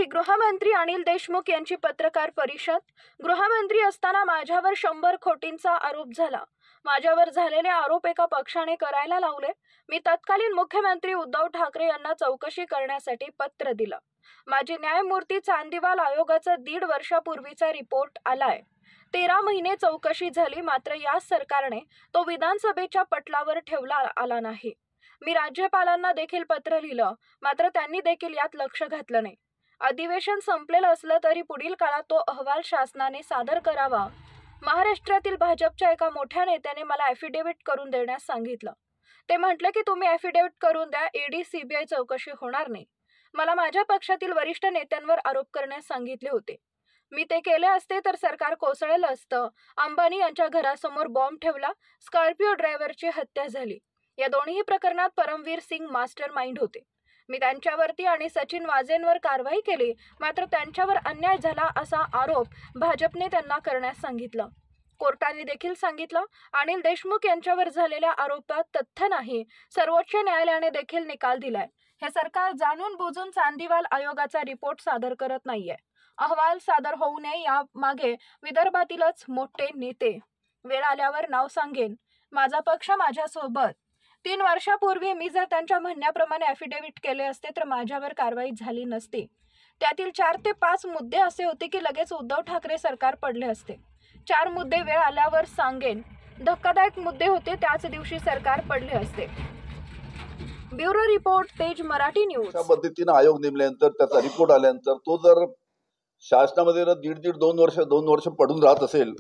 गृहमंत्री अनिल देशमुख यांची पत्रकार परिषद। गृहमंत्री असताना माझ्यावर 100 कोटींचा आरोप झाला। माझ्यावर झालेले आरोप एका पक्षाने करायला लावले। मी तत्कालीन मुख्यमंत्री उद्धव ठाकरे यांना चौकशी करण्यासाठी पत्र दिलं। माजी न्यायमूर्ती चांदीवाल आयोगाचा 1.5 वर्षापूर्वीचा रिपोर्ट आलाय। 13 महिने चौकशी झाली, मात्र या सरकारने तो विधानसभेच्या पटलावर ठेवला आला नाही। मी राज्यपालांना देखील पत्र लिहिलं, मात्र त्यांनी देखील यात लक्ष घातलं नाही। अधिवेशन संपलेलं असलं तरी पुढील काळात तो अहवाल शासनाने सादर करावा। महाराष्ट्रातील भाजपच्या एका मोठ्या नेत्याने मला ॲफिडेव्हिट करून देण्यास सांगितलं। ते म्हटले की तुम्ही ॲफिडेव्हिट करून द्या, ईडी सीबीआय चौकशी होणार नाही। मला माझ्या पक्षातील वरिष्ठ नेत्यांवर आरोप करण्यास सांगितले होते। मी ते केले असते तर सरकार कोसळलं असतं। अंबानी यांच्या घरासमोर बॉम्ब ठेवला, स्कॉर्पिओ ड्रायव्हरची हत्या झाली। या दोन्ही प्रकरणात परमवीर सिंग मास्टर माइंड होते। मी त्यांच्यावरती आणि सचिन वाझेंवर कारवाई केली, मात्र त्यांच्यावर अन्याय झाला असा आरोप भाजपने त्यांना करण्यास सांगितलं। कोर्टाने देखील सांगितलं अनिल देशमुख यांच्यावर झालेल्या आरोपात तथ्य नाही। सर्वोच्च न्यायालयाने देखील निकाल दिलाय। हे सरकार जाणून बुजून चांदीवाल आयोगाचा रिपोर्ट सादर करत नाहीये। अहवाल सादर होऊ नये यामागे विदर्भातीलच मोठे नेते, वेळ आल्यावर नाव सांगेन, माझा पक्ष माझ्यासोबत। 3 वर्षापूर्वी मी जर त्यांच्या म्हणण्याप्रमाणे ॲफिडेव्हिट केले असते तर माझ्यावर कारवाई झाली नसती। त्यातील 4 ते 5 मुद्दे असे होते की लगेच उद्धव ठाकरे सरकार पडले असते। 4 मुद्दे वेळ आल्यावर सांगेन। धक्कादायक मुद्दे होते, त्याच दिवशी सरकार पडले असते। ब्युरो रिपोर्ट, तेज मराठी न्यूज। अशा पद्धतीने आयोग नेमल्यानंतर त्याचा रिपोर्ट आल्यानंतर तो जर शासनामध्ये 1.5-2 वर्ष पडून राहत असेल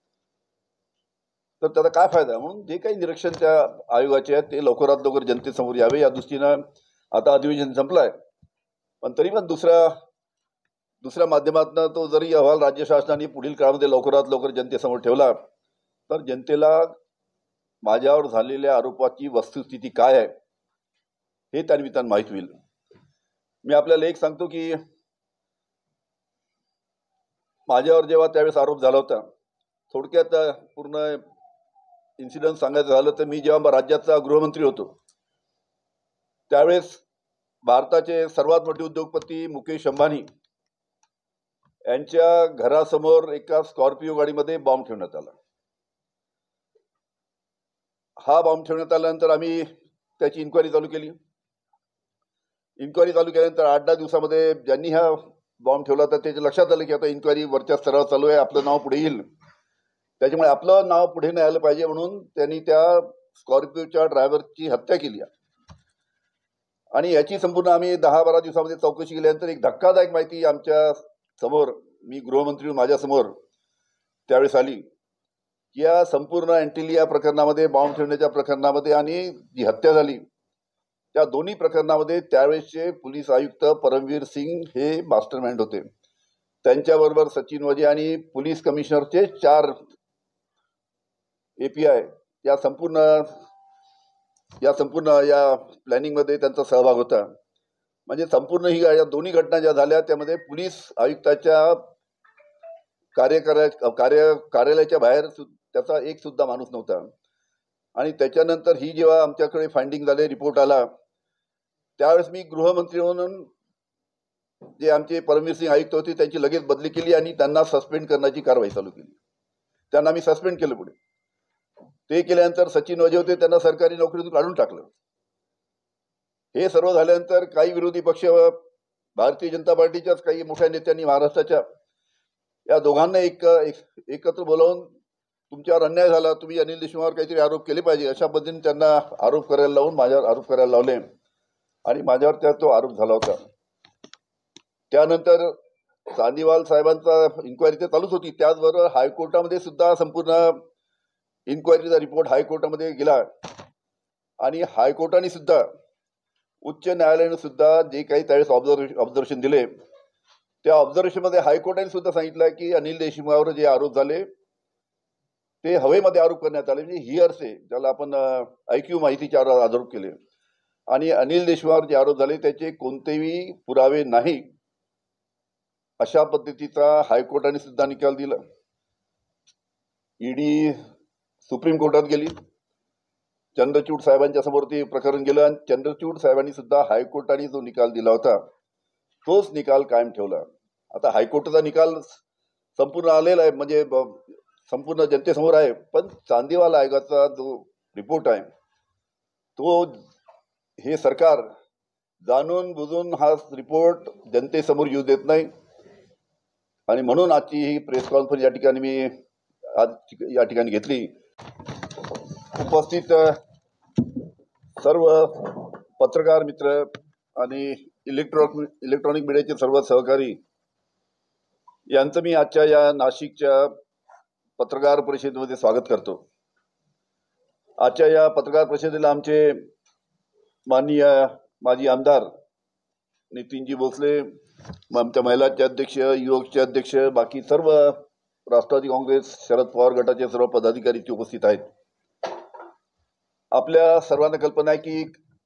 तर त्याचा काय फायदा। म्हणून जे काही निरीक्षण त्या आयोगाचे आहे ते लवकरात लवकर जनतेसमोर यावे या दृष्टीनं आता अधिवेशन संपलंय, पण तरी पण दुसऱ्या माध्यमातून तो जरी अहवाल राज्य शासनाने पुढील काळामध्ये लवकरात लवकर जनतेसमोर ठेवला तर जनतेला माझ्यावर झालेल्या आरोपाची वस्तुस्थिती काय आहे हे त्या निमित्तानं माहीत होईल। मी आपल्याला एक सांगतो की माझ्यावर जेव्हा त्यावेळेस आरोप झाला होता, थोडक्यात पूर्ण इन्सिडेंट सांगायचं झालं तर मी जेव्हा राज्याचा गृहमंत्री होतो त्यावेळेस भारताचे सर्वात मोठे उद्योगपती मुकेश अंबानी यांच्या घरासमोर एका स्कॉर्पिओ गाडीमध्ये बॉम्ब ठेवण्यात आला। हा बॉम्ब ठेवण्यात आल्यानंतर आम्ही त्याची इन्क्वायरी चालू केली। इन्क्वायरी चालू केल्यानंतर 8-10 दिवसामध्ये ज्यांनी हा बॉम्ब ठेवला तर त्याच्या लक्षात आलं की आता इन्क्वायरी वरच्या स्तरावर चालू आहे, आपलं नाव पुढे येईल, त्याच्यामुळे आपलं नाव पुढे नाही आलं पाहिजे म्हणून त्यांनी त्या स्कॉर्पिओच्या ड्रायव्हरची हत्या केली। आणि याची संपूर्ण आम्ही 10-12 दिवसामध्ये चौकशी केल्यानंतर एक धक्कादायक माहिती आमच्या समोर, मी गृहमंत्री माझ्यासमोर त्यावेळेस आली की या संपूर्ण अँटिलिया प्रकरणामध्ये, बॉम्ब ठेवण्याच्या प्रकरणामध्ये आणि जी हत्या झाली त्या दोन्ही प्रकरणामध्ये त्यावेळेसचे पोलीस आयुक्त परमवीर सिंग हे मास्टरमाइंड होते। त्यांच्याबरोबर सचिन वाझे आणि पोलीस कमिशनरचे 4 API या संपूर्ण या प्लॅनिंगमध्ये त्यांचा सहभाग होता। म्हणजे संपूर्ण ही या दोन्ही घटना ज्या झाल्या त्यामध्ये पोलीस आयुक्ताच्या कार्यालयाच्या बाहेर त्याचा एक सुद्धा माणूस नव्हता। आणि त्याच्यानंतर ही जेव्हा आमच्याकडे फाइंडिंग झाले, रिपोर्ट आला, त्यावेळेस मी गृहमंत्री म्हणून जे आमचे परमवीर सिंग आयुक्त होते त्यांची लगेच बदली केली आणि त्यांना सस्पेंड करण्याची कारवाई चालू केली। त्यांना मी सस्पेंड केलं पुढे। ते केल्यानंतर सचिन वाझे होते, त्यांना सरकारी नोकरीतून काढून टाकलं। हे सर्व झाल्यानंतर काही विरोधी पक्ष, भारतीय जनता पार्टीच्याच काही मोठ्या नेत्यांनी महाराष्ट्राच्या या दोघांना एकत्र बोलावून तुमच्यावर अन्याय झाला, तुम्ही अनिल देशमुखावर काहीतरी आरोप केले पाहिजे अशा पद्धतीने त्यांना आरोप करायला लावून माझ्यावर आरोप करायला लावले आणि माझ्यावर तो आरोप झाला होता। त्यानंतर चांदीवाल साहेबांचा इन्क्वायरी तर चालूच होती, त्याचबरोबर हायकोर्टामध्ये सुद्धा संपूर्ण इन्क्वायरीचा रिपोर्ट हायकोर्टामध्ये गेला आणि हायकोर्टाने सुद्धा, उच्च न्यायालयाने सुद्धा जे काही त्यावेळेस ऑब्झर्वेशन दिले त्या ऑब्झर्वेशनमध्ये हायकोर्टाने सुद्धा सांगितलं की अनिल देशमुखावर जे आरोप झाले ते हवेमध्ये आरोप करण्यात आले, म्हणजे हिअर्से ज्याला आपण IQ माहितीच्या आरोप केले आणि अनिल देशमुखावर जे आरोप झाले त्याचे कोणतेही पुरावे नाही अशा पद्धतीचा हायकोर्टाने सुद्धा निकाल दिला। ईडी सुप्रीम कोर्टात गेली, चंद्रचूड साहेबांच्या समोर ते प्रकरण गेलं आणि चंद्रचूड साहेबांनी सुद्धा हायकोर्टाने जो निकाल दिला होता तोच निकाल कायम ठेवला. आता हायकोर्टाचा निकाल संपूर्ण आलेला आहे, म्हणजे संपूर्ण जनतेसमोर आहे. पण चांदीवाल आयोगाचा जो रिपोर्ट आहे तो हे सरकार जाणून बुजून हा रिपोर्ट जनतेसमोर येऊ देत नाही. आणि म्हणून आजची ही प्रेस कॉन्फरन्स या ठिकाणी मी या ठिकाणी घेतली. उपस्थित सर्व पत्रकार मित्र आणि इलेक्ट्रॉनिक मीडियाचे सर्व सहकारी यांचं मी आजच्या या नाशिकच्या पत्रकार परिषदेमध्ये स्वागत करतो. आजच्या या पत्रकार परिषदेला आमचे माननीय माजी आमदार नितीनजी भोसले, आमच्या महिलाचे अध्यक्ष, युवकचे अध्यक्ष, बाकी सर्व राष्ट्रवादी काँग्रेस शरद पवार गटाचे सर्व पदाधिकारी उपस्थित आहेत. आपल्या सर्वांना कल्पना आहे की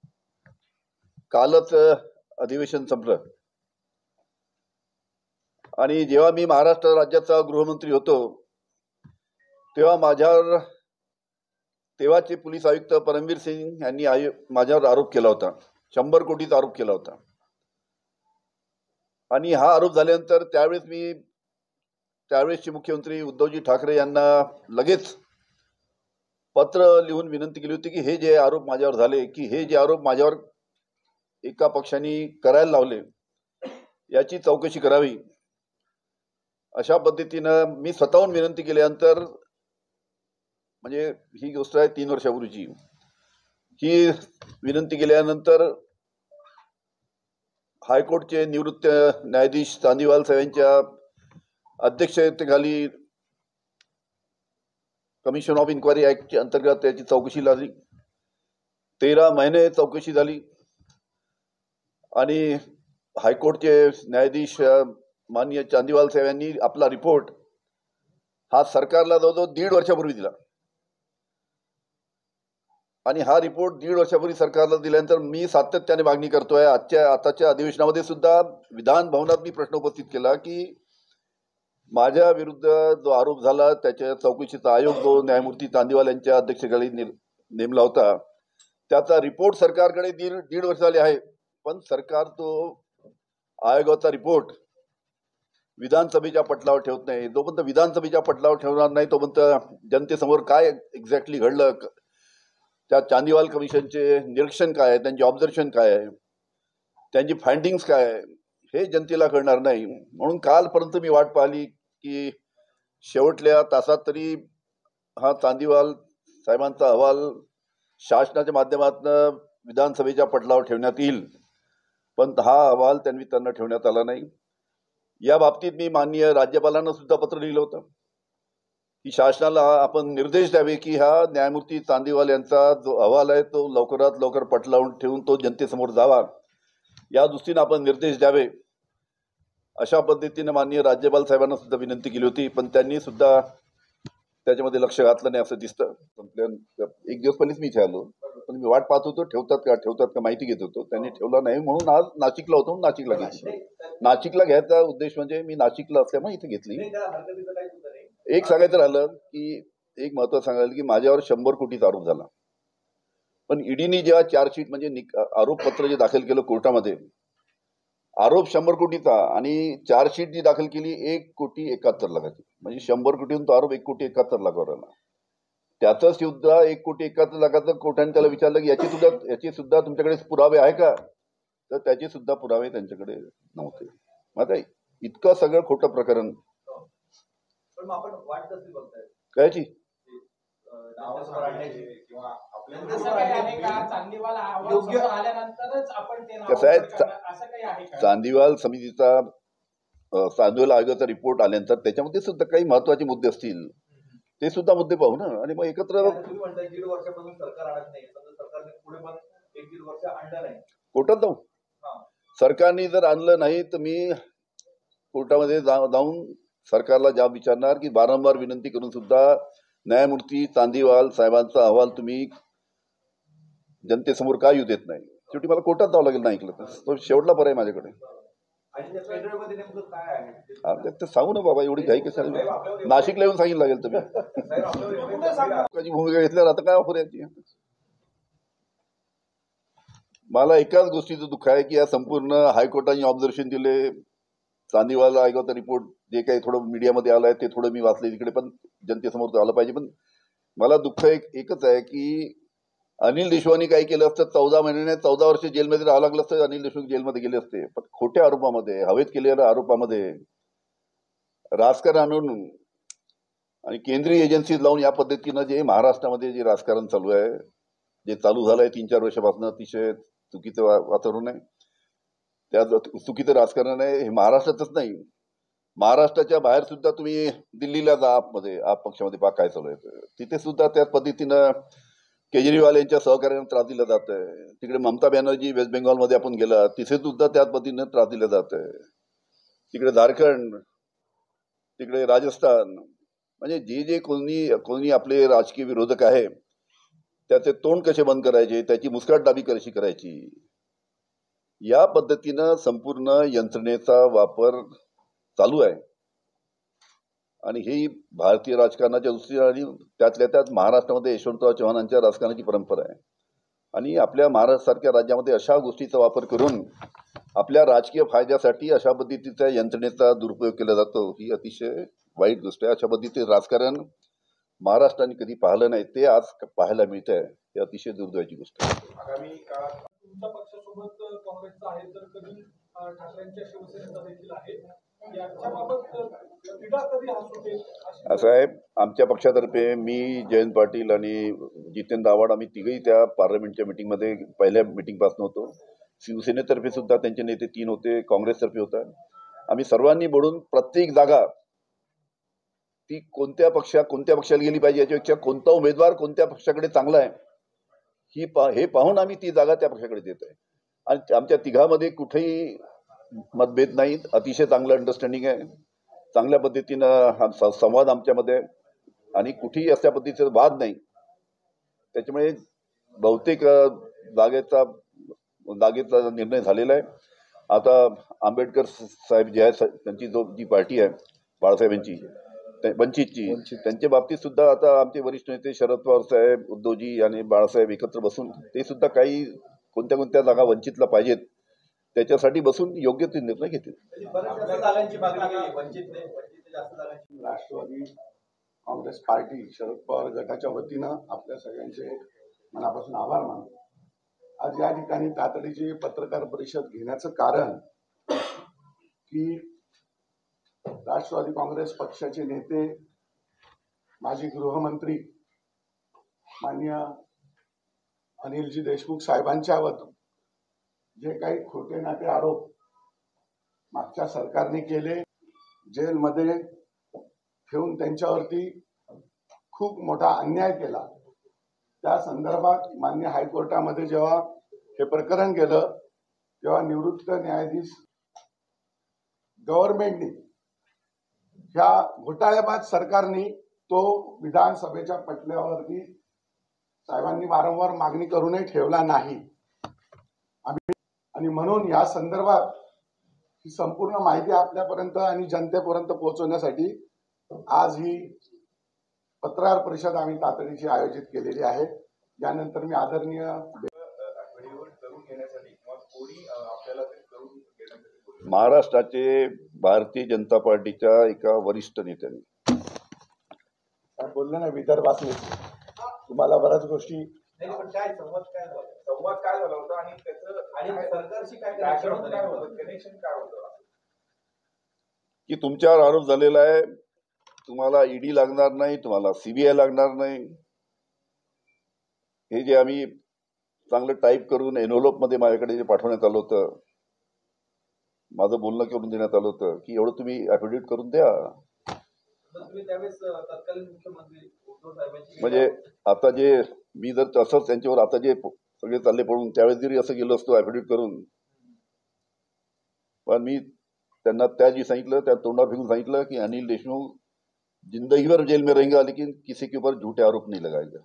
कालच अधिवेशन संपलं आणि जेव्हा मी महाराष्ट्र राज्याचा गृहमंत्री होतो तेव्हा तेव्हाचे पोलीस आयुक्त परमवीर सिंग यांनी माझ्यावर आरोप केला होता, 100 कोटीचा आरोप केला होता. आणि हा आरोप झाल्यानंतर त्यावेळेसचे मुख्यमंत्री उद्धवजी ठाकरे यांना लगेच पत्र लिहून विनंती केली होती की हे जे आरोप माझ्यावर झाले, की हे जे आरोप माझ्यावर एका पक्षाने करायला लावले याची चौकशी करावी. अशा पद्धतीनं मी स्वतःहून विनंती केल्यानंतर, म्हणजे ही गोष्ट आहे 3 वर्षापूर्वीची, ही विनंती केल्यानंतर हायकोर्टचे निवृत्त न्यायाधीश चांदीवाल साहेब यांच्या अध्यक्षतेखाली कमिशन ऑफ इन्क्वायरी ऍक्टच्या अंतर्गत त्याची चौकशी झाली. 13 महिने चौकशी झाली आणि हायकोर्टचे न्यायाधीश माननीय चांदीवाल साहेब यांनी आपला रिपोर्ट हा सरकारला जवळजवळ 1.5 वर्षापूर्वी दिला. आणि हा रिपोर्ट 1.5 वर्षापूर्वी सरकारला दिल्यानंतर मी सातत्याने मागणी करतोय. आताच्या अधिवेशनामध्ये सुद्धा विधान भवनात मी प्रश्न उपस्थित केला की माझ्या विरुद्ध जो आरोप झाला त्याच्या चौकशीचा आयोग जो न्यायमूर्ती चांदीवाल यांच्या अध्यक्षतेखाली नेमला होता त्याचा रिपोर्ट सरकारकडे 1.5 वर्ष झाले आहे. पण सरकार तो आयोगाचा रिपोर्ट विधानसभेच्या पटलावर ठेवत नाही. जोपर्यंत विधानसभेच्या पटलावर ठेवणार नाही तोपर्यंत जनतेसमोर काय एक्झॅक्टली घडलं, त्या चांदीवाल कमिशनचे निरीक्षण काय आहे, त्यांची ऑब्झर्वेशन काय आहे, त्यांची फाइंडिंग्स काय आहे, हे जनतेला कळणार नाही. म्हणून कालपर्यंत मी वाट पाहिली की शेवटल्या तासात तरी हा चांदीवाल साहेबांचा अहवाल शासनाच्या माध्यमातून विधानसभेच्या पटलावर ठेवण्यात येईल. पण हा अहवाल त्यांना ठेवण्यात आला नाही. या बाबतीत मी माननीय राज्यपालांना सुद्धा पत्र लिहिलं होतं की शासनाला आपण निर्देश द्यावे की हा न्यायमूर्ती चांदीवाल यांचा जो अहवाल आहे तो लवकरात लवकर पटलावून ठेवून तो जनतेसमोर जावा, या दृष्टीने आपण निर्देश द्यावे. अशा पद्धतीने माननीय राज्यपाल साहेबांना सुद्धा विनंती केली होती. पण त्यांनी सुद्धा त्याच्यामध्ये लक्ष घातलं नाही असं दिसतं. एक दिवस पहिलेच मी इथे आलो, पण मी वाट पाहत होतो ठेवतात का माहिती घेत होतो. त्यांनी ठेवला नाही म्हणून आज नाशिकला होतो, नाशिकला घेतली. नाशिकला घ्यायचा उद्देश म्हणजे मी नाशिकला असल्यामुळे इथे घेतली. एक सांगायचं राहिलं की एक महत्त्वाचं सांगायला की माझ्यावर 100 कोटीचा आरोप झाला. पण ईडीने जेव्हा चार्जशीट म्हणजे आरोपपत्र जे दाखल केलं कोर्टामध्ये, आरोप 100 कोटीचा आणि चार्जशीट जी दाखल केली 1,71,00,000 म्हणजे 100 कोटीहून तो आरोप 1,71,00,000 आला. त्याचं सुद्धा 1,71,00,000 कोर्टाने त्याला विचारलं की याची सुद्धा तुमच्याकडे पुरावे आहे का, तर त्याचे सुद्धा पुरावे त्यांच्याकडे नव्हते. आता इतकं सगळं खोटं प्रकरण कायची कसं आहे, चांदीवाल समितीचा चांदीवाल आयोगाचा रिपोर्ट आल्यानंतर त्याच्यामध्ये सुद्धा काही महत्वाचे मुद्दे असतील ते सुद्धा मुद्दे पाहू ना, आणि मग एकत्र कोर्टात जाऊ. सरकारने जर आणलं नाही तर मी कोर्टामध्ये जाऊन सरकारला जाब विचारणार की वारंवार विनंती करून सुद्धा न्यायमूर्ती चांदीवाल साहेबांचा अहवाल तुम्ही जनतेसमोर का येऊ देत नाही. शेवटी मला कोर्टात जावं लागेल नाही ऐकलं तर. शेवटला पर्याय माझ्याकडे ते सांगू ना बाबा, एवढी घाई कसं नाशिकला येऊन सांगितलं लागेल तुम्ही भूमिका घेतल्यावर आता काय ऑफर याची. मला एकाच गोष्टीचं दुःख आहे की या संपूर्ण हायकोर्टाने ऑब्झर्वेशन दिले, चांदीवाला आयोगाचा रिपोर्ट जे काही थोडं मीडियामध्ये आलाय ते थोडं मी वाचले, तिकडे पण जनतेसमोर तो आलं पाहिजे. पण मला दुःख एकच आहे की अनिल देशमुखांनी काय केलं असतं, 14 महिन्याने 14 वर्ष जेलमध्ये राहावं लागलं असतं, अनिल देशमुख जेलमध्ये गेले असते. पण खोट्या आरोपामध्ये, हवेत केलेल्या आरोपामध्ये राजकारण आणून आणि केंद्रीय एजन्सी लावून या पद्धतीनं जे महाराष्ट्रामध्ये जे राजकारण चालू आहे, जे चालू झालंय 3-4 वर्षापासून, अतिशय चुकीचं वातावरण आहे. त्या चुकीचं राजकारण आहे. हे महाराष्ट्रातच नाही, महाराष्ट्राच्या बाहेर सुद्धा तुम्ही दिल्लीला जा, आप पक्षामध्ये पहा काय चालू आहे. तिथे सुद्धा त्या पद्धतीनं केजरीवाल यांच्या सहकार्याने त्रास दिला जात आहे. तिकडे ममता बॅनर्जी वेस्ट बेंगॉलमध्ये आपण गेला, तिथे सुद्धा त्याच पद्धतीनं त्रास दिला जात आहे. तिकडे झारखंड, तिकडे राजस्थान, म्हणजे जे जे कोणी आपले राजकीय विरोधक आहे त्याचे तोंड कसे बंद करायचे, त्याची मुस्काटदाबी कशी करायची, या पद्धतीनं संपूर्ण यंत्रणेचा वापर चालू आहे. आणि ही भारतीय राजकारणाच्या दृष्टीने आणि त्यातल्या त्यात महाराष्ट्रामध्ये यशवंतराव चव्हाणांच्या राजकारणाची परंपरा आहे. आणि आपल्या महाराष्ट्रासारख्या राज्यामध्ये अशा गोष्टीचा वापर करून आपल्या राजकीय फायद्यासाठी अशा पद्धतीच्या यंत्रणेचा दुरुपयोग केला जातो, ही अतिशय वाईट गोष्ट आहे. अशा पद्धतीचे राजकारण महाराष्ट्राने कधी पाहिलं नाही, ते आज पाहायला मिळत आहे. ही अतिशय दुर्दैवाची गोष्ट आहे. आगामी काळात तुमच्या पक्षासोबत काँग्रेसचा आहे तर कधी ठाकरेंच्या शिवसेनेचा देखील आहे, याच्याबाबत तिढा कधी हा सुटेल असं आहे, आमच्या पक्षातर्फे मी, जयंत पाटील आणि जितेंद्र आव्हाड, आम्ही तिघही त्या पार्लमेंटच्या मिटिंगमध्ये पहिल्या मिटिंगपासून होतो. शिवसेनेतर्फे सुद्धा त्यांचे नेते 3 होते, काँग्रेसतर्फे होता. आम्ही सर्वांनी मिळून प्रत्येक जागा ती कोणत्या पक्षाला गेली पाहिजे याच्यापेक्षा कोणता उमेदवार कोणत्या पक्षाकडे चांगला आहे हे पाहून आम्ही ती जागा त्या पक्षाकडे देत आहे. आणि आमच्या तिघामध्ये कुठेही मतभेद नाहीत, अतिशय चांगलं अंडरस्टँडिंग आहे, चांगल्या पद्धतीनं हा संवाद आमच्यामध्ये आहे आणि कुठेही अशा पद्धतीचा वाद नाही. त्याच्यामुळे बहुतेक जागेचा निर्णय झालेला आहे. आता आंबेडकर साहेब जे आहेत, त्यांची जी पार्टी आहे बाळासाहेबांची, वंचितची, त्यांच्या बाबतीत सुद्धा आता आमचे वरिष्ठ नेते शरद पवार साहेब, उद्धवजी आणि बाळासाहेब एकत्र बसून ते सुद्धा काही कोणत्या जागा वंचितला पाहिजेत त्याच्यासाठी बसून योग्य ते निर्णय घेतील. राष्ट्रवादी काँग्रेस पार्टी शरद पवार गटाच्या वतीनं आपल्या सगळ्यांचे मनापासून आभार मानतो. आज या ठिकाणी तातडीची पत्रकार परिषद घेण्याचं कारण की राष्ट्रवादी काँग्रेस पक्षाचे नेते, माजी गृहमंत्री माननीय अनिलजी देशमुख साहेबांच्यावर जे काही खोटे नाटे आरोप मागच्या सरकारने केले, जेलमध्ये ठेवून त्यांच्यावरती खूप मोठा अन्याय केला, त्या संदर्भात मान्य हायकोर्टामध्ये जेव्हा हे प्रकरण गेलं तेव्हा निवृत्त न्यायाधीश गव्हर्नमेंटनी, ह्या घोटाळेबाज सरकारने तो विधानसभेच्या पटल्यावरती साहेबांनी वारंवार मागणी करूनही ठेवला नाही. आणि म्हणून या संदर्भात ही संपूर्ण माहिती आपल्यापर्यंत आणि जनतेपर्यंत पोहोचवण्यासाठी आज ही पत्रकार परिषद आम्ही तातडीची आयोजित केलेली आहे. यानंतर मी आदरणीय महाराष्ट्राचे भारतीय जनता पार्टीच्या एका वरिष्ठ नेत्याने बोलले ना, विदर्भातले तुम्हाला बऱ्याच गोष्टी संवाद काय झाला होता आणि त्याचं आणि सरकारशी कनेक्शन काय होतं की तुमच्यावर आरोप झालेला आहे, तुम्हाला ईडी लागणार नाही, तुम्हाला सीबीआय लागणार नाही, हे जे आम्ही चांगलं टाईप करून एनव्हलप मध्ये माझ्याकडे जे पाठवण्यात आलं होतं, माझं बोलणं करून देण्यात आलं होतं की एवढं तुम्ही ऍफिडेव्हिट करून द्या. म्हणजे आता जे मी जर तसंच त्यांच्यावर आता जे सगळे चालले पडून त्यावेळेस जरी असं गेलो असतो ऍफिडेव्हिट करून, पण मी त्यांना त्या जी सांगितलं त्या तोंडावर फेकून सांगितलं की अनिल देशमुख जिंदगी भर जेल में रहेंगे लेकिन किसी के ऊपर झूठे आरोप नहीं लगाएगा.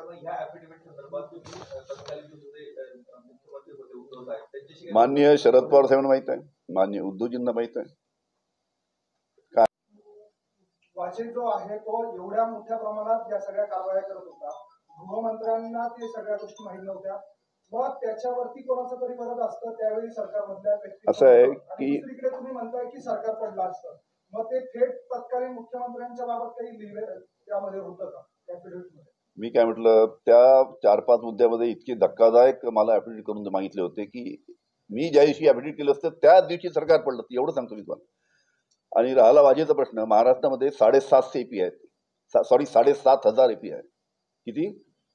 माननीय शरद पवार साहेबांना माहित आहे, माननीय उद्धवजींना माहित आहे. वाचन जो आहे तो एवढ्या मोठ्या प्रमाणात या सगळ्या कारवाया करत होता, गृहमंत्र्यांना ते सगळ्या गोष्टी माहीत नव्हत्या, मग त्याच्यावरती कोणाचं तरी मदत असतं त्यावेळी सरकारमधल्या व्यक्ती असं आहे आणि की दुसरीकडे तुम्ही म्हणताय की सरकार पडलं असतं, मग ते थेट तत्कालीन मुख्यमंत्र्यांच्या बाबत काही लिहिलं त्यामध्ये होतं का त्या मध्ये? मी काय म्हटलं, त्या 4-5 मुद्द्यामध्ये इतके धक्कादायक मला ऍफिडेव्हिट करून मागितले होते की मी ज्या दिवशी ऍफिडेव्हिट केलं असतं त्याच दिवशी सरकार पडलं, एवढं सांगतो मी तुम्हाला. आणि राहिला वाजेचा प्रश्न, महाराष्ट्रामध्ये 750 एपी आहेत, सॉरी 7,500 एपी आहे. किती?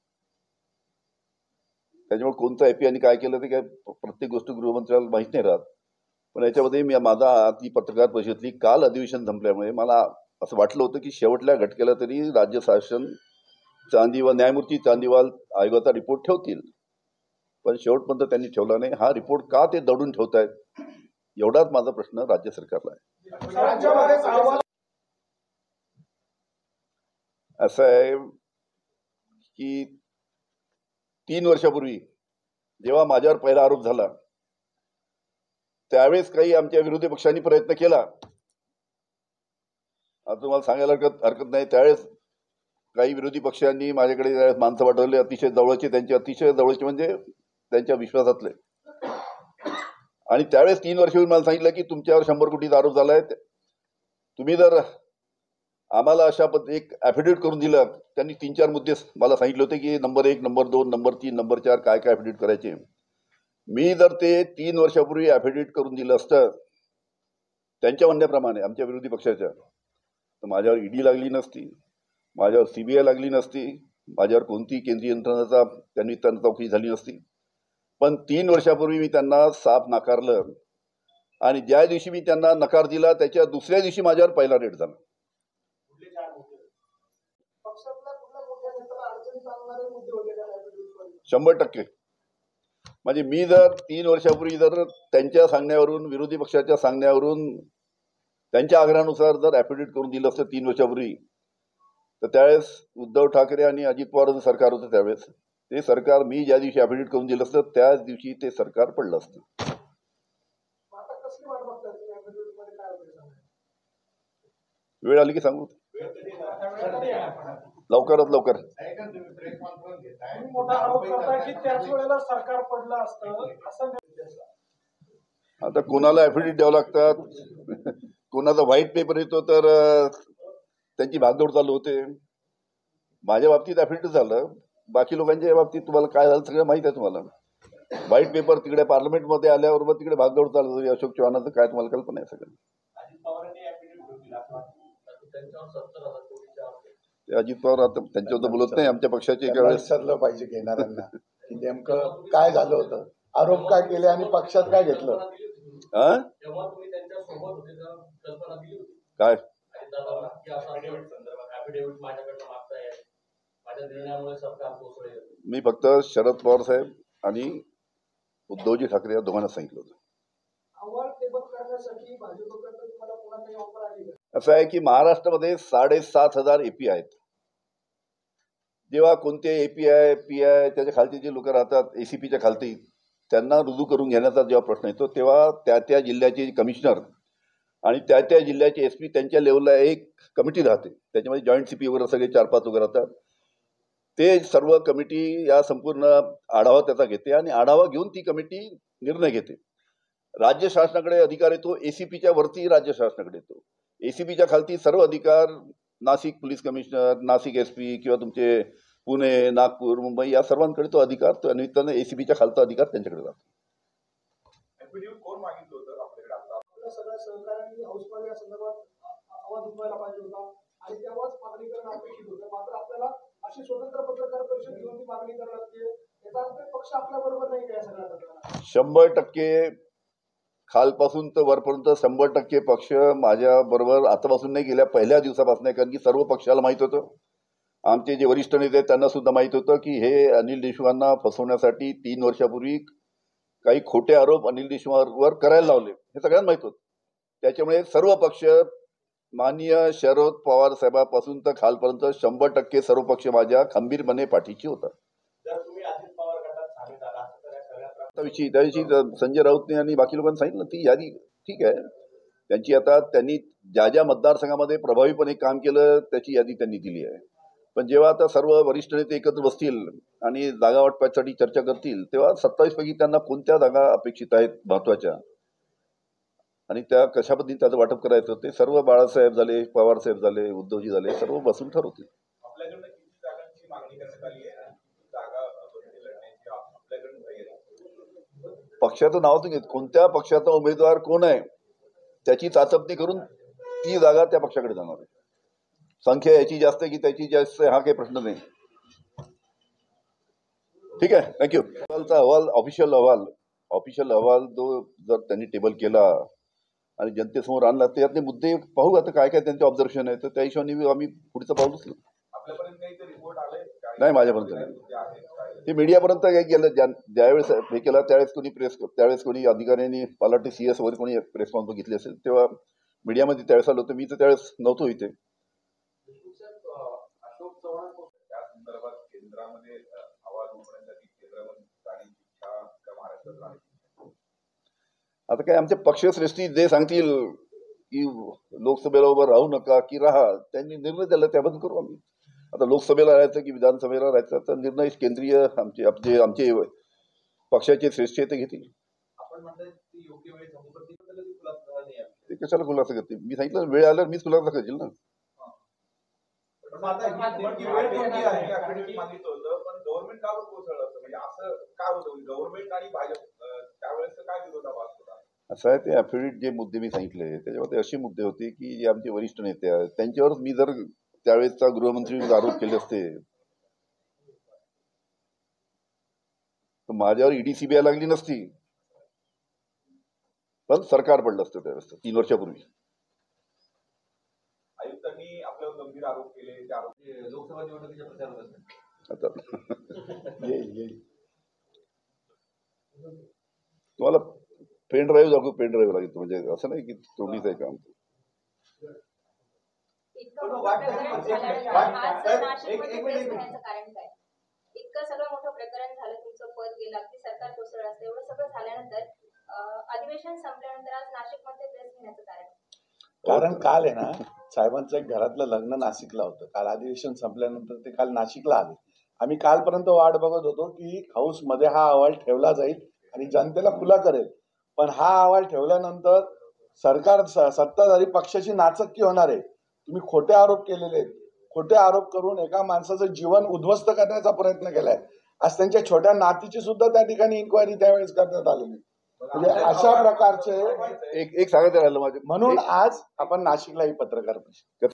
त्याच्यामुळे कोणतं एपी आणि काय केलं ते काय प्रत्येक गोष्ट गृहमंत्र्याला माहित नाही राहत. पण याच्यामध्ये मी माझा ती पत्रकार परिषदेतली काल अधिवेशन संपल्यामुळे मला असं वाटलं होतं की शेवटल्या घटकेला तरी राज्य शासन न्यायमूर्ती चांदीवाल आयोगाचा रिपोर्ट ठेवतील, पण शेवटपर्यंत त्यांनी ठेवला नाही. हा रिपोर्ट का ते दडून ठेवतायत, एवढाच माझा प्रश्न राज्य सरकारला आहे. राज्यामध्ये अहवाल असं आहे की 3 वर्षापूर्वी जेव्हा माझ्यावर पहिला आरोप झाला त्यावेळेस काही आमच्या विरोधी पक्षांनी प्रयत्न केला. आता तुम्हाला सांगायला हरकत नाही, त्यावेळेस काही विरोधी पक्षांनी माझ्याकडे माणसं पाठवले, अतिशय जवळचे, त्यांचे अतिशय जवळचे म्हणजे त्यांच्या विश्वासातले. आणि त्यावेळेस 3 वर्षापूर्वी मला सांगितलं की तुमच्यावर 100 कोटीचा आरोप झालाय, तुम्ही जर आम्हाला अशा एक ऍफिडेव्हिट करून दिलं. त्यांनी 3-4 मुद्दे मला सांगितले होते की नंबर 1, नंबर 2, नंबर 3, नंबर 4 काय काय ऍफिडेव्हिट करायचे. मी जर ते 3 वर्षापूर्वी ऍफिडेव्हिट करून दिलं असतं त्यांच्या म्हणण्याप्रमाणे आमच्या विरोधी पक्षाच्या, तर माझ्यावर ईडी लागली नसती, माझ्यावर सीबीआय लागली नसती, माझ्यावर कोणती केंद्रीय यंत्रणाचा त्यांनी चौकशी झाली नसती. पण 3 वर्षापूर्वी मी त्यांना साफ नाकारलं आणि ज्या दिवशी मी त्यांना नकार दिला त्याच्या दुसऱ्या दिवशी माझ्यावर पहिला रेड झाला. पक्षातल्या कुठल्या मोठ्या नेत्याला अडचणीत आणणारे मुद्दे होते का ऍफिडेव्हिटमध्ये? 100%. म्हणजे मी जर 3 वर्षापूर्वी जर त्यांच्या सांगण्यावरून, विरोधी पक्षाच्या सांगण्यावरून, त्यांच्या आग्रहानुसार जर ऍफिडेव्हिट करून दिलं असतं 3 वर्षापूर्वी, तर त्यावेळेस उद्धव ठाकरे आणि अजित पवारांचं सरकार होतं. त्यावेळेस ते सरकार, मी ज्या दिवशी ऍफिडेव्हिट करून दिलं असतं त्याच दिवशी ते सरकार पडलं असतं. आता कसली वाट बघताय तुम्ही ऍफिडेव्हिटमध्ये काय होते सांगा? वेळ आली की सांगू, लवकरात लवकर. तुम्ही मोठा आरोप करताय की त्याच वेळेला सरकार पडलं असतं असं आता कोणाला ऍफिडेव्हिट द्यावं लागतात, कोणाचा व्हाईट पेपर येतो तर त्यांची भागदौड चालू होते. माझ्या बाबतीत ऍफिडेव्हिट झालं, बाकी लोकांच्या बाबतीत तुम्हाला काय झालं सगळं माहित आहे. तुम्हाला व्हाईट पेपर तिकडे पार्लमेंटमध्ये आल्यावर मग तिकडे भागदौड चालू होती. अशोक चव्हाणाचं काय तुम्हाला कल्पना आहे सगळं. अजित पवार आता त्यांच्याबद्दल बोलत नाही, आमच्या पक्षाचे एका वेळेस विचारलं पाहिजे घेणाऱ्यांना की नेमकं काय झालं होतं, आरोप काय केले आणि पक्षात काय घेतलं. काय मी फक्त शरद पवार साहेब आणि उद्धवजी ठाकरे या दोघांना सांगितलं होतं. अहवाल टेबल करण्यासाठी भाजपकडनं तुम्हाला कोणाची ऑफर आली का? असं आहे की महाराष्ट्रामध्ये 7,500 एपी आहेत. जेव्हा कोणते एपीआय पीआय त्याच्या खालती जे लोक राहतात एसीपीच्या खालती, त्यांना रुजू करून घेण्याचा जेव्हा प्रश्न येतो तेव्हा त्या जिल्ह्याचे कमिशनर आणि त्या जिल्ह्याचे एसपी त्यांच्या लेवलला एक कमिटी राहते. त्याच्यामध्ये जॉईंट सीपी वगैरे सगळे 4-5 वगैरे राहतात. ते सर्व कमिटी या संपूर्ण आढावा त्याचा घेते आणि आढावा घेऊन ती कमिटी निर्णय घेते. राज्य शासनाकडे अधिकार येतो, एसीपीच्या वरती राज्य शासनाकडे येतो. एसीपीच्या खालती सर्व अधिकार Nashik police commissioner, Nashik SP किंवा तुमचे पुणे, नागपूर, मुंबई या सर्वांकडे तो अधिकार, तो निमित्तानं एसीपीच्या खालचा अधिकार त्यांच्याकडे जातो. कोण मागितलं होतं आपल्याकडे? आता आपल्या सगळ्या सहकार्यांनी हाऊसमध्ये या संदर्भात आवाज उठवायला पाहिजे होता आणि तेव्हाच मागणी करणं अपेक्षित होतं. मात्र आपल्याला अशी स्वतंत्र पत्रकार परिषद घेऊन ती मागणी करावी लागते. याचा अर्थ पक्ष आपल्या बरोबर नाही का या सगळ्या प्रकरणात? 100% खालपासून तर वरपर्यंत 100% पक्ष माझ्या बरोबर आतापासून नाही, गेल्या पहिल्या दिवसापासून आहे. कारण की सर्व पक्षाला माहित होतं, आमचे जे वरिष्ठ नेते आहेत त्यांना सुद्धा माहित होतं की हे अनिल देशमुखांना फसवण्यासाठी 3 वर्षापूर्वी काही खोटे आरोप अनिल देशमुखांवर करायला लावले, हे सगळ्यांना माहित होतं. त्याच्यामुळे सर्व पक्ष माननीय शरद पवार साहेबांपासून तर खालपर्यंत 100% सर्व पक्ष माझ्या खंबीरपणे पाठीशी होता. त्या दिवशी संजय राऊतने आणि बाकी लोकांनी सांगितलं ती यादी ठीक आहे त्यांची. आता त्यांनी ज्या ज्या मतदारसंघामध्ये प्रभावीपणे काम केलं त्याची यादी त्यांनी दिली आहे. पण जेव्हा आता सर्व वरिष्ठ नेते एकत्र बसतील आणि जागा वाटपासाठी चर्चा करतील तेव्हा 27 पैकी त्यांना कोणत्या जागा अपेक्षित आहेत महत्वाच्या आणि त्या कशा पद्धतीने त्याचं वाटप करायचं ते सर्व बाळासाहेब झाले, पवार साहेब झाले, उद्धवजी झाले, सर्व बसून ठरवतील. आपल्याकडनं किती जागांची मागणी करण्यात आली आहे आणि किती जागा बंदी लढण्याची आपल्याकडून तयारी आहे? पक्षाचं नाव घेत कोणत्या पक्षाचा उमेदवार कोण आहे त्याची चाचपणी करून ती जागा त्या पक्षाकडे जाणार आहे. संख्या याची जास्त आहे की त्याची जास्त आहे हा काही प्रश्न नाही. ठीक आहे, थँक्यू. अहवाल ऑफिशियल अहवाल जो जर त्यांनी टेबल केला आणि जनतेसमोर आणला त्यातले मुद्दे पाहू आता काय काय त्यांचे ऑब्झर्वेशन आहे तर त्या हिशोबाने आम्ही पुढचं पाऊल उचलू. आपल्यापर्यंत काही रिपोर्ट आलाय? नाही, माझ्यापर्यंत नाही. ते मीडियापर्यंत काय केलं ज्यावेळेस हे केलं त्यावेळेस कोणी अधिकाऱ्यांनी पालाटी CS वगैरे कोणी प्रेस कॉन्फरन्स घेतली असेल तेव्हा मीडियामध्ये त्यावेळेस आलो होतो. मी तर त्यावेळेस नव्हतो इथे. अशोक चव्हाण त्या संदर्भात केंद्रामध्ये आवाज उठवण्यासाठी केंद्रामध्ये जाण्याची इच्छा का महाराष्ट्रात राहण्याची? आता काय आमचे पक्षश्रेष्ठी जे सांगतील की लोकसभेला उभं राहू नका की राहा त्यांनी निर्णय दिला त्याबद्दल करू आम्ही. आता लोकसभेला राहायचं की विधानसभेला राहायचं तर निर्णय केंद्रीय आमचे पक्षाचे श्रेष्ठ ते घेतील. आपण म्हणताय ती योग्य वेळ संपर्क खुलासा नाही आहे. ते कशाला खुलासा करतील? मी सांगितलं वेळ आल्यावर मीच खुलासा करतील ना. पण आता ही वेळ कोणती आहे? ऍफिडेव्हिट मागितलं होतं पण गव्हर्नमेंट का कोसळलं असतं? म्हणजे असं काय होतं गव्हर्नमेंट आणि भाजप त्यावेळेस काय विरोधाभास होता? असं आहे ते ऍफिडेव्हिट जे मुद्दे मी सांगितले त्याच्यामध्ये असे मुद्दे होते की जे आमचे वरिष्ठ नेते आहेत त्यांच्यावर मी जर त्यावेळेसचा गृहमंत्री आरोप केले असते तर माझ्यावर ED CBI लागली नसती पण सरकार पडलं असतं त्यावेळेस 3 वर्षापूर्वी. आयुक्तांनी आपल्यावर गंभीर आरोप केले. ते आरोप लोकसभा निवडणुकीच्या प्रचारात असतात. आता येईल तुम्हाला पेन ड्राईव्ह दाखवू. पेन ड्राईव्ह लागेल म्हणजे असं नाही की तोडीच आहे काम. इतकं मोठं प्रकरण झाल्यानंतर आज नाशिकमध्ये प्रेस घेण्याचं कारण काय? इतकं सगळं मोठं प्रकरण झालं, तुमचं पद गेलं, अगदी सरकार कोसळलं असतं, एवढं सगळं झाल्यानंतर अधिवेशन संपल्यानंतर आज नाशिकमध्ये प्रेस घेण्याचं कारण? कारण काल आहे ना साहेबांचं एक घरातलं लग्न नाशिकला होतं. काल अधिवेशन संपल्यानंतर ते काल नाशिकला आले. आम्ही कालपर्यंत वाट बघत होतो की हाऊसमध्ये हा अहवाल ठेवला जाईल आणि जनतेला खुला करेल. पण हा अहवाल ठेवल्यानंतर सरकार सत्ताधारी पक्षाची नाचक्की होणार आहे. तुम्ही खोटे आरोप केलेले आहेत. खोटे आरोप करून एका माणसाचं जीवन उद्ध्वस्त करण्याचा प्रयत्न केलाय. आज त्यांच्या छोट्या नातीची सुद्धा त्या ठिकाणी इन्क्वायरी त्यावेळेस करण्यात आलेली. म्हणजे अशा प्रकारचे एक सांगायचं राहिलं माझे म्हणून आज आपण नाशिकला ही पत्रकार परिषद